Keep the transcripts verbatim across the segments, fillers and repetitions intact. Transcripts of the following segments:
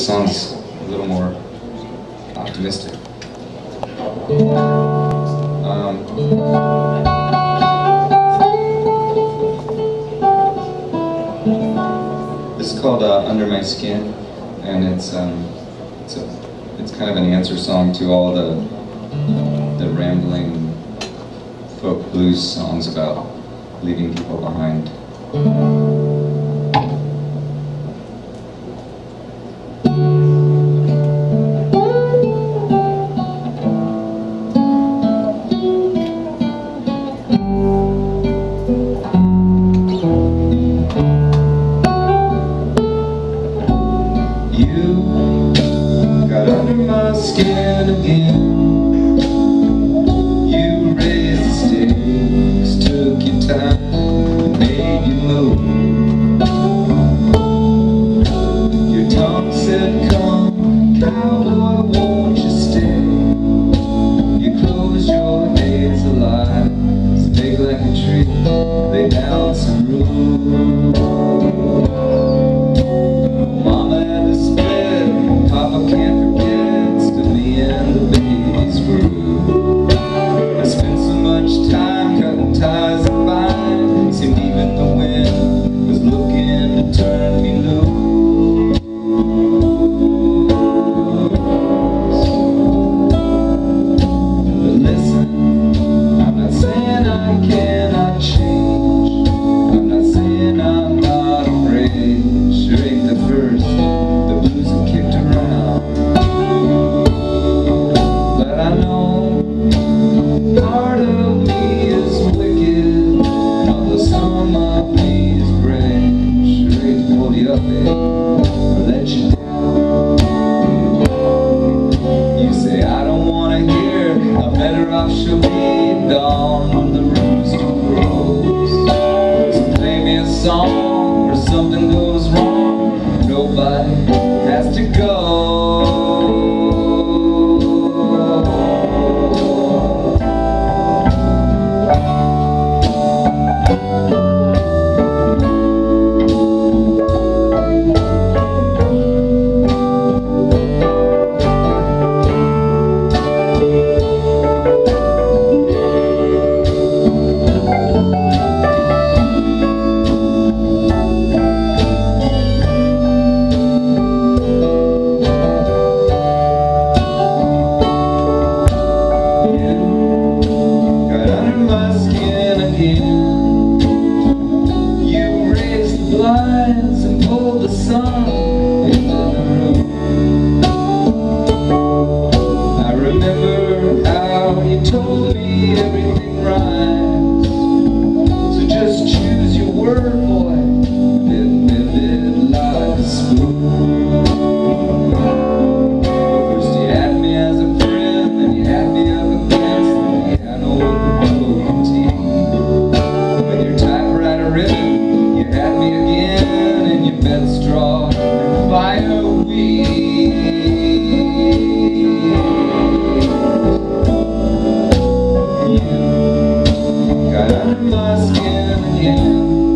song's a little more optimistic. Um, this is called uh, Under My Skin, and it's um, it's a it's kind of an answer song to all the the rambling folk blues songs about leaving people behind. You got under my skin again. You raised the stakes, took your time, made you move. Your tongue said, "Come, cowboy, won't you stay?" You closed your days alive, as big like a tree, lay down some room. Mama had to split, Papa can't forget, still me and the babies grew. I spent so much time cutting ties and vines, seemed even the wind was looking to turn me loose. But listen, I'm not saying I cannot change, I'm not saying I'm not afraid. Sure ain't the first the blues have kicked around, but I know part of me is wicked, and although some of me is brave, sure ain't to hold you up, babe, or let you down. You say I don't want to hear how better off she'll be at dawn when the rooster crows. So play me a song or something goes wrong, nobody has to go. You raised the blinds and pulled the sun into the room. I remember how you told me everything rhymes, so just choose your word, boy, and bend it like a spoon. First you had me as a friend, then you had me up against me. I know what the broken teeth. Ribbon, you had me again in your bed straw and fireweed. You got under my skin again.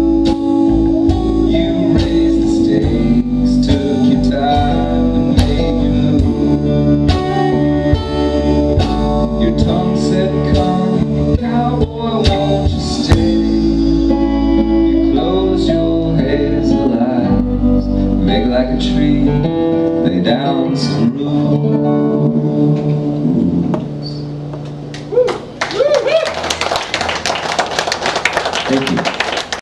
You raised the stakes, took your time and made you move. Your tongue said, "Come, cowboy, won't you stay?" Make like a tree, lay down some rules. Thank you.